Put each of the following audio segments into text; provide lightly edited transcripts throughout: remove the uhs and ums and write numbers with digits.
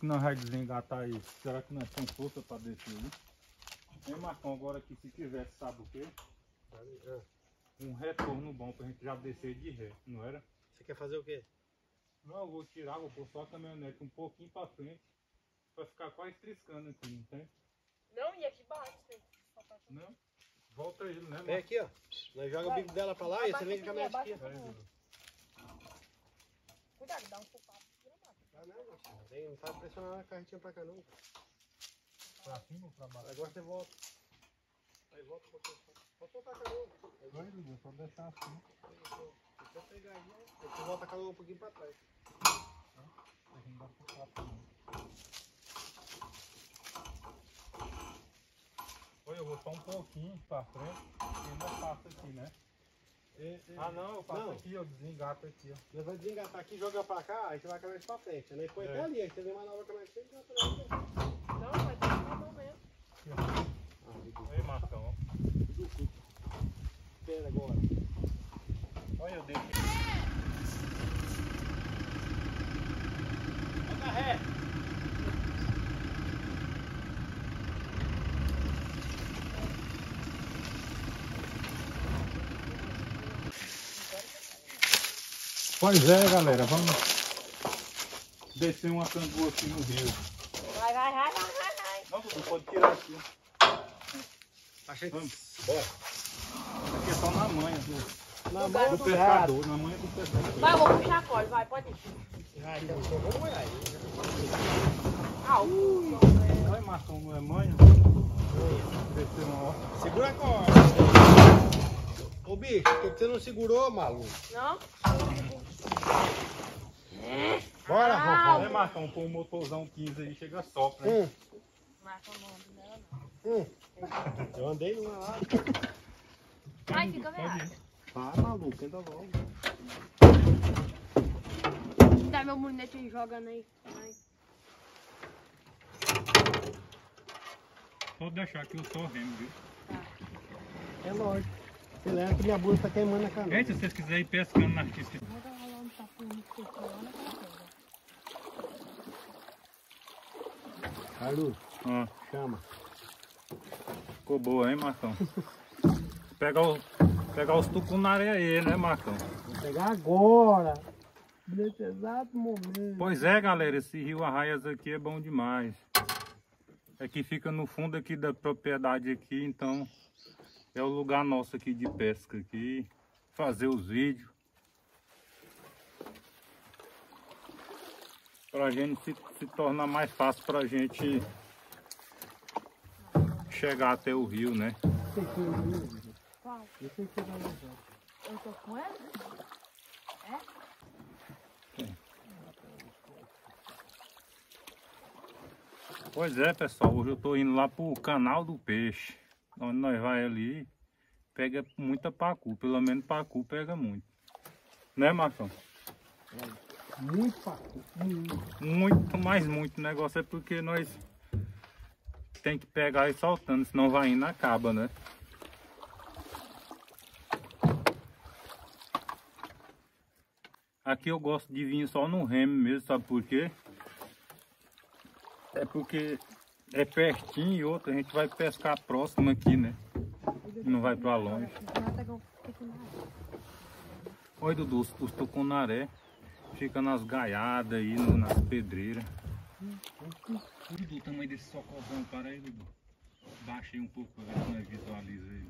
que nós vamos desengatar isso? Será que nós temos força para descer ali? Hein, Marcão, agora aqui se tivesse, sabe o quê? Um retorno bom pra gente já descer de ré, não era? Você quer fazer o quê? Não, eu vou tirar, vou pôr só a caminhonete um pouquinho pra frente, pra ficar quase triscando aqui, não tem? Não, e aqui embaixo tem. Não? Volta aí, né? Vem aqui, ó. Nós joga o bico dela pra lá e você vem com a caminhonete aqui. Cuidado, dá um culpado. Não tá pressionando a carretinha pra cá não. Pra cima ou pra baixo? Agora você volta. Aí volta pra cá. Pode soltar a canoa. Vai, Dudu, só deixar assim. Deixa eu pegar aí, ó. Você volta a canoa um pouquinho pra trás. Não dá pra lá, não. Oi, eu vou só um pouquinho pra frente, porque não passa aqui, né? Ah não, eu passo aqui, eu desengato aqui, ó. Nós vamos desengatar aqui, joga pra cá, aí você vai a caminhonete pra frente. Aí põe até ali, aí você vem uma nova caminhonete e joga pra lá. Não, vai ter que mão mesmo. Aí, Marcão, ó. Espera agora. Olha, eu deixo. Toca ré. Pois é, galera, vamos descer uma cangua aqui no rio. Vai. Não, Dudu, pode tirar aqui. Achei. Vamos. Bora. Aqui é só na manha Na do pescador, na manha do pescador. Vai, eu vou puxar a corda, vai, pode ir. Ah, então vamos molhar aí. Vai, Marcão, não é manha? Descer uma hora. Segura a corda. Ô bicho, por que você não segurou, maluco? Não? Bora, Rocão. Vai, Marcão, põe o motorzão 15 aí, chega só, né? Marca o nome dela, não. Eu andei numa lá. Vai, fica vendo. Vai, maluco, entra logo. Dá meu munete aí jogando aí. Vai. Pode deixar que eu só remo, viu? É lógico. Você lembra que minha blusa tá queimando a canoa. Gente, se vocês quiserem ir pescando na pista. Carlos, Ó, chama. ficou boa, hein, Marcão? Pegar os tucunaré aí, né, Marcão? Vou pegar agora. Nesse exato momento. Pois é, galera, esse rio Arraias aqui é bom demais. É que fica no fundo aqui da propriedade aqui, então é o lugar nosso aqui de pesca aqui, fazer os vídeos. Pra gente se tornar mais fácil pra gente chegar até o rio, né? Qual? Eu tô com ela? É? Pois é, pessoal, hoje eu tô indo lá pro canal do peixe, onde nós vai ali, pega muita pacu, pelo menos pacu pega muito. Né, Marcão? Muito pacu. Muito, mas muito. O negócio é porque nós tem que pegar e soltando, senão vai indo acaba, né? Aqui eu gosto de vir só no remo mesmo, sabe por quê? É porque é pertinho e outra, a gente vai pescar próximo aqui, né? Não vai pra longe. Oi, Dudu, os tucunaré ficam nas gaiadas aí, nas pedreiras. Dudu, o tamanho desse socorrão, para aí, Dudu. Baixei um pouco pra ver se nós visualiza ele.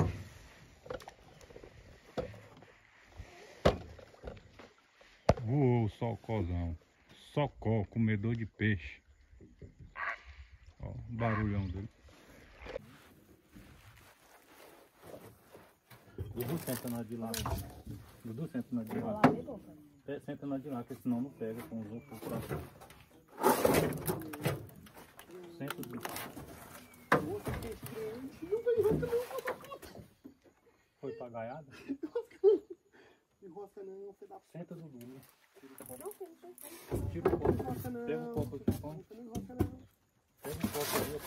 Uou, socózão. Socó, comedor de peixe. Ó, o barulhão dele. Dudu, senta na de lá. Dudu, senta na de lá. Senta na de lá, que senão não pega com os outros pra cá. Senta, Dudu. Foi pra gaiada? Enrosca não, você dá. Senta, Dudu. Tira o copo. Pega o copo aqui, põe. Pega o copo ali,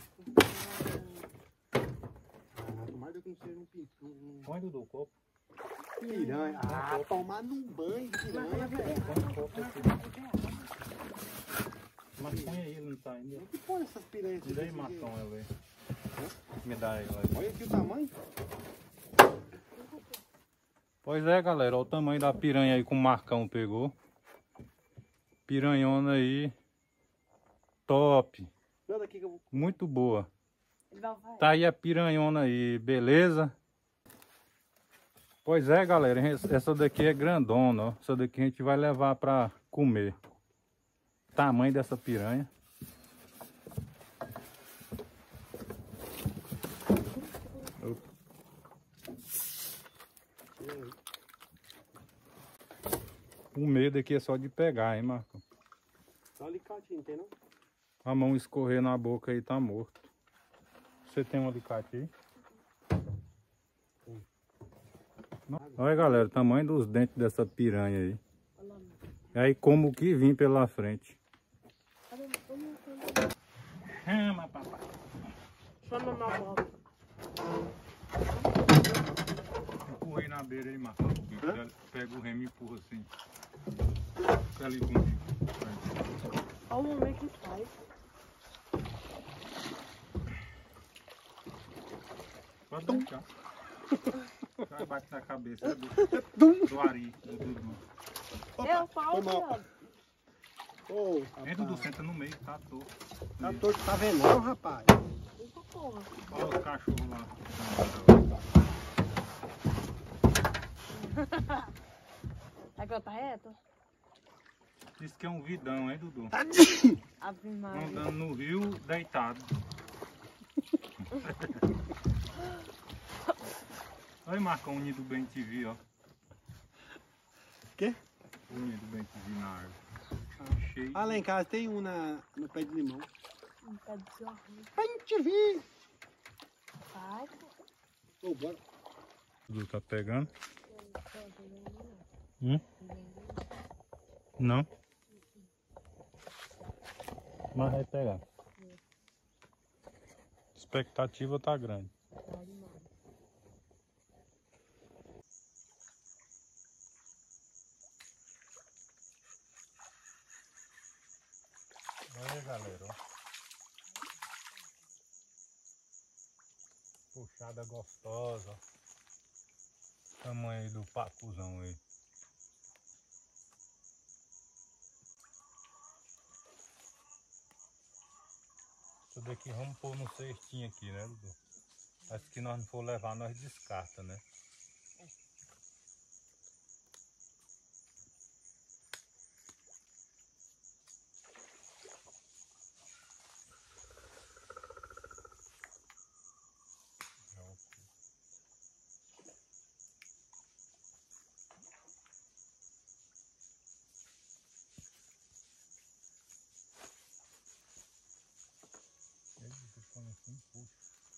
põe. Mais do que não seja um pinto. Põe, Dudu, o copo. Piranha. Ah, tomar num banho de piranha, velho. Põe o copo aqui. Mas põe aí, ele não tá ainda. Que põe essas piranhas? Tira aí, Marcão, ela aí. Me dá ela aí. Olha aqui o tamanho. Pois é, galera, olha o tamanho da piranha aí que o Marcão pegou. Piranhona aí. Top. Olha aqui que eu vou... Muito boa. Não vai. Tá aí a piranhona aí, beleza? Pois é, galera, essa daqui é grandona, ó. Essa daqui a gente vai levar pra comer. Tamanho dessa piranha. O medo aqui é só de pegar, hein, Marcão? Só um alicatinho, não tem não? A mão escorrer na boca aí tá morto. Você tem um alicate aí? Olha, galera, o tamanho dos dentes dessa piranha aí. E aí como que vim pela frente. Chama, papai. Chama na bola. Empurrei na beira aí, Marcão. Pega o remo e empurra assim. Fica ali comigo. Olha o momento que faz. Pode deixar. Vai bater na cabeça do Ari, do Dudu. Eu falo, foi mal. viado. Ô, Vem, Dudu, senta no meio, tá torto. tá todo, tá vendo não, rapaz? Eita porra. Olha os cachorros lá. Agora tá reto? Diz que é um vidão, hein, Dudu? Ave Maria. Andando no rio, deitado. Olha, Marcão, o Nido Bem TV, ó. Quê? O Nido Bem TV na árvore. Cheio. Ah, lá em casa tem um no pé de limão. Um pé de zorro. Pra gente ver. Vai, pô. Ô, bora. Dudu tá pegando? Não? Mas vai pegar. A expectativa tá grande. Olha, galera, ó. Puxada gostosa. Tamanho aí do pacuzão aí. Isso daqui vamos pôr no cestinho aqui, né, Dudu? Mas que nós não for levar, nós descarta, né? Assim, puxa.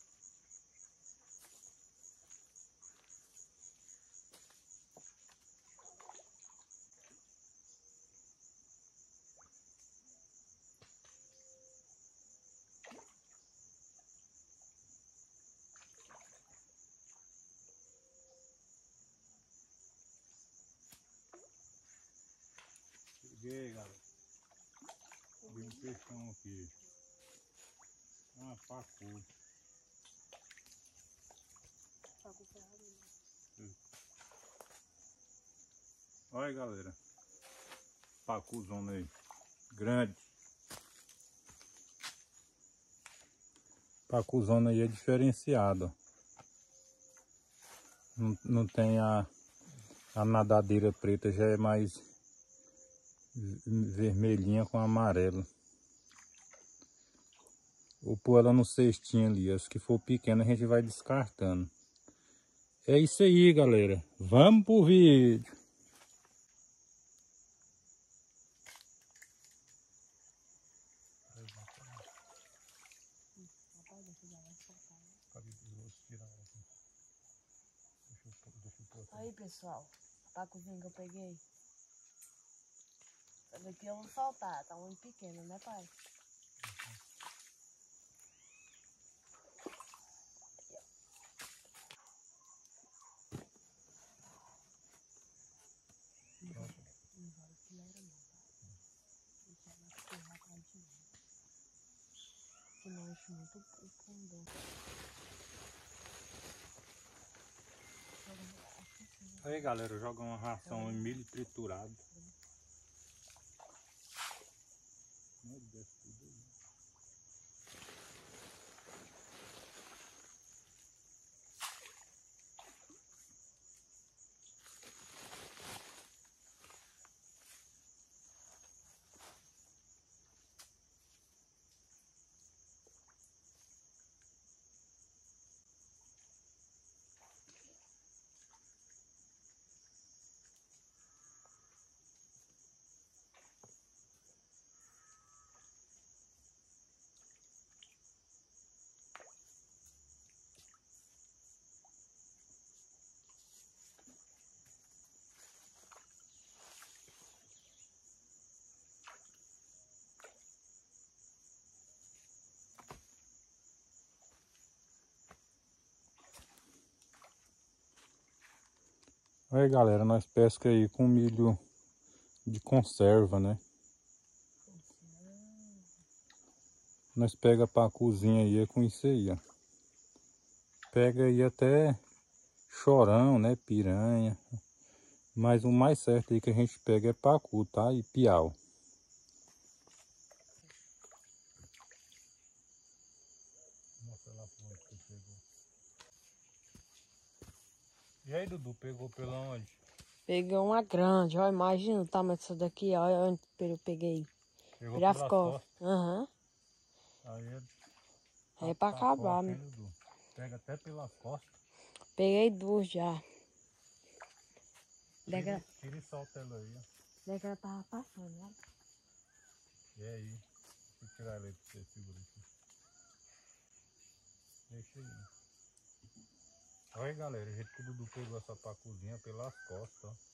Cheguei, galera. Vi um peixão aqui. Ah, pacu. Olha aí, galera. Pacuzona aí. Grande. Pacuzona aí é diferenciado. Não tem a nadadeira preta, já é mais vermelhinha com amarelo. Vou pôr ela no cestinho ali. Se que for pequena a gente vai descartando. É isso aí, galera. Vamos pro vídeo. Aí, pessoal. A pacuzinha que eu peguei. Essa daqui eu vou soltar. Tá muito pequena, né, pai? Não vai tirar não, tá? Deixa ela escorrer atrás de mim. o condão. Aí galera, joga uma ração em milho triturado. Aí galera, nós pesca aí com milho de conserva, né? Nós pega pra cozinha aí com isso aí, ó. Pega aí até chorão, né? Piranha. Mas o mais certo aí que a gente pega é pacu, tá? E piau. E aí, Dudu, pegou pela onde? Peguei uma grande, ó, imagina o tamanho disso daqui, ó, onde eu peguei. Pegou Pelas pelas costas. Aham. Aí É pra acabar, forte, né? hein, Dudu? Pega até pelas costas. Peguei duas já. Tira e solta ela aí, ó. Daí que ela tava passando, né? E aí? Deixa eu tirar ela aí pra você segurar aqui. Deixa aí. Olha aí, galera, o jeito que o Dudu pegou essa pacuzinha pelas costas, ó.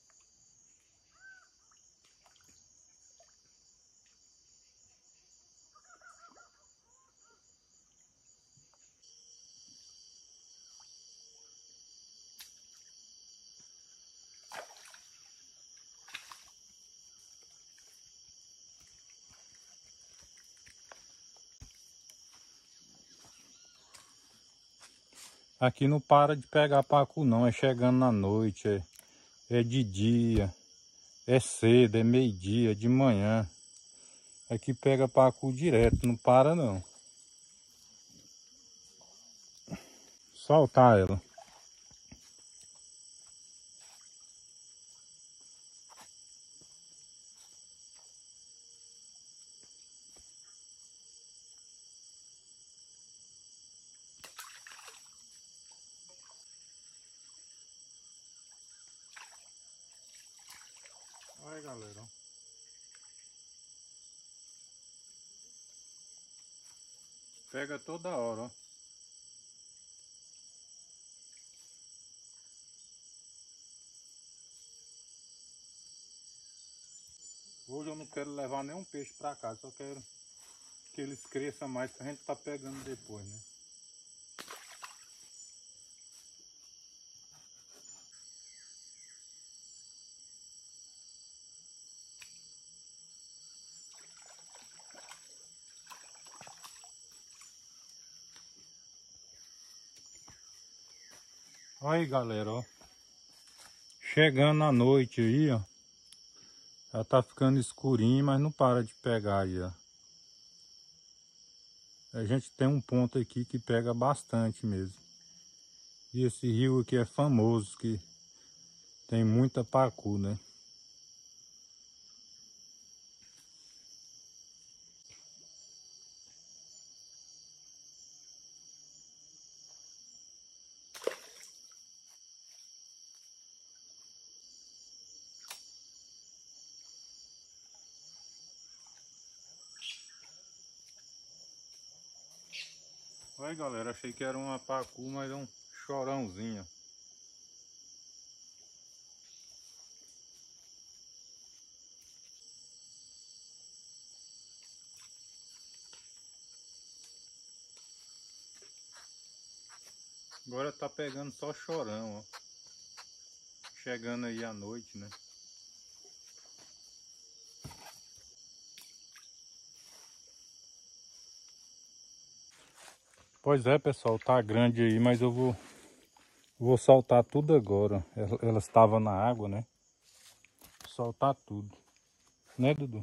Aqui não para de pegar pacu não, é chegando na noite, é de dia, é cedo, é meio-dia, de manhã. Aqui pega pacu direto, não para não. Soltar ela. Olha aí, galera, ó. Pega toda hora, ó. Hoje eu não quero levar nenhum peixe pra casa, só quero que eles cresçam mais pra gente tá pegando depois, né? Olha aí, galera, ó. Chegando à noite aí, ó. Já tá ficando escurinho, mas não para de pegar aí, ó. A gente tem um ponto aqui que pega bastante mesmo. E esse rio aqui é famoso, que tem muita pacu, né? Olha, galera, achei que era uma pacu, mas é um chorãozinho. Agora tá pegando só chorão, ó. Chegando aí à noite, né? Pois é, pessoal, tá grande aí, mas eu vou soltar tudo agora. Elas estavam na água, né? Soltar tudo. Né, Dudu?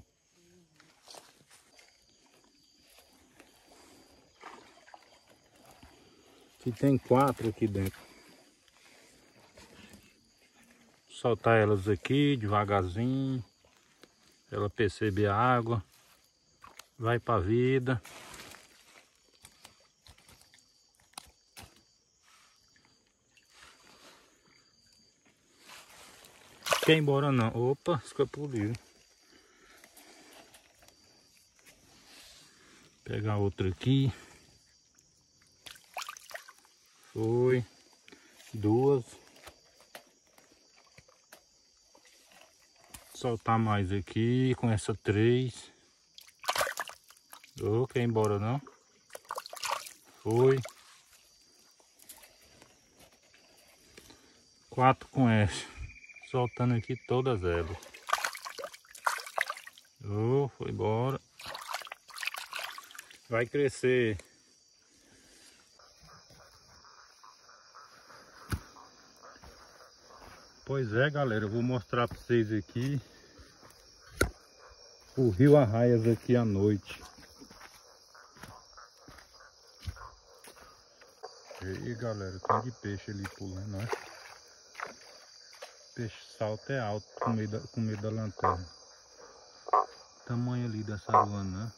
Aqui tem 4 aqui dentro. Soltar elas aqui devagarzinho. Ela perceber a água. Vai pra vida. Quer ir embora não. Opa, escapuliu. Pegar outra aqui. Foi. 2. Soltar mais aqui com essa 3. Oh, quer ir embora não? Foi. 4 com essa. Soltando aqui todas elas. Oh, foi embora. Vai crescer. Pois é, galera, eu vou mostrar para vocês aqui o rio Arraias aqui à noite. E aí, galera, tem de peixe ali pulando, né? Peixe salto é alto com medo da lanterna. Tamanho ali da saruanã.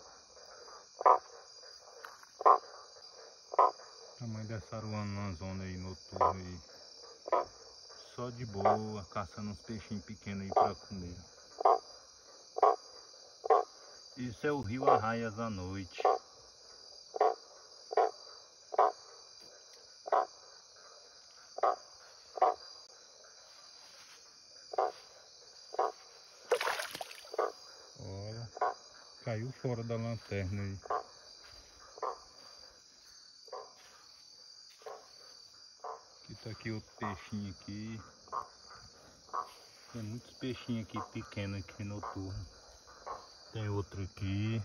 Tamanho dessa saruanã zona aí noturna aí. Só de boa, caçando uns peixinhos pequenos aí pra comer. Isso é o rio Arraias à noite. Olha, caiu fora da lanterna aí. Aqui tá aqui outro peixinho aqui. Tem muitos peixinhos aqui pequenos aqui noturno. Tem outro aqui.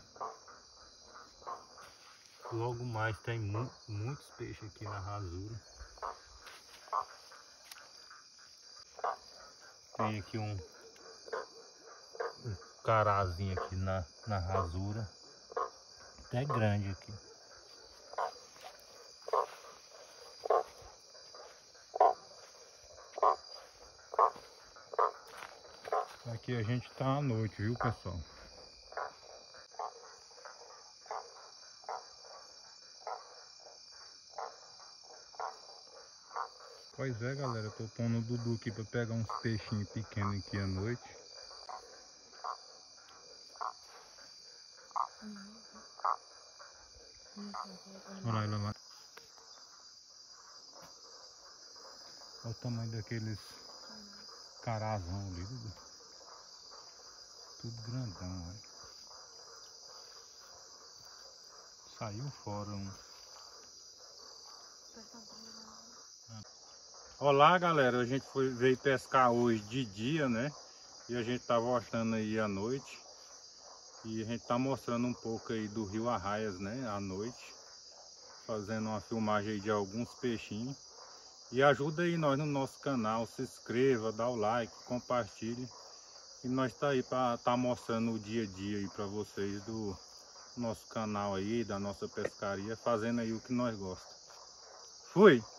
Logo mais tem muitos peixes aqui na rasura. Tem aqui um carazinho aqui na rasura. Até grande aqui. Aqui a gente tá à noite, viu, pessoal? Pois é, galera, tô pondo o Dudu aqui para pegar uns peixinhos pequenos aqui à noite. Olha ela lá. Olha o tamanho daqueles carazão ali, Dudu. Tudo grandão, olha. Saiu fora um. Olá, galera, a gente veio pescar hoje de dia, né? E a gente tá mostrando aí à noite. E a gente tá mostrando um pouco aí do rio Arraias, né? À noite. Fazendo uma filmagem aí de alguns peixinhos. E ajuda aí nós no nosso canal, se inscreva, dá o like, compartilhe. E nós tá aí para tá mostrando o dia a dia aí para vocês do nosso canal aí, da nossa pescaria, fazendo aí o que nós gostamos. Fui!